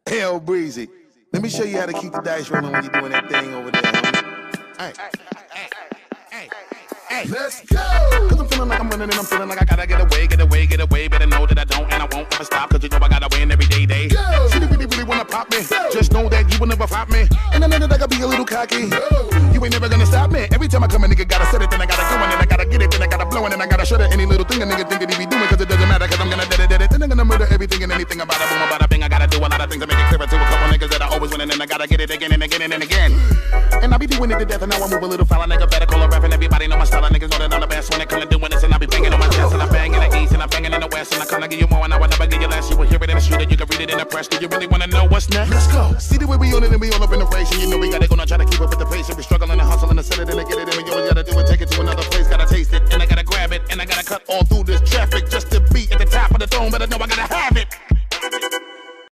Hell breezy. Let me show you how to keep the dice rolling when you're doing that thing over there. Hey. Let's go! Cause I'm feeling like I'm running and I'm feeling like I gotta get away. Better know that I don't and I won't ever stop. Cause you know I gotta win every day. See, you really wanna pop me. Just know that you will never flop me. And I know that I gotta be a little cocky. You ain't never gonna stop me. Every time I come a nigga gotta set it, then I gotta go and then I gotta get it, then I gotta blow and then I gotta shut it. Any little thing a nigga think that he be doing, cause it doesn't matter, cause I'm gonna dead it. Then I'm gonna murder everything and anything about it. Boom, about a bing. I gotta do a lot of things to make it clearer to a couple niggas that I always win and then I gotta get it again and again and again. And I be doing it to death and now I move a little foul. Nigga better call a ref and everybody know my style. Niggas know that I'm the best when it comes to doing this and I be banging on my chest and I bang in the east and I banging in the west and I come to give you more and I will never give you less. You will hear it in the street and you can read it in the press. Do you really wanna know what's next? Let's go. See the way we on it and we all up in the race and you know we gotta go now try to keep up with the pace and we struggling and hustling and set it and I get it and we always gotta do it, take it to another place, gotta taste it and I gotta grab it and I gotta cut all through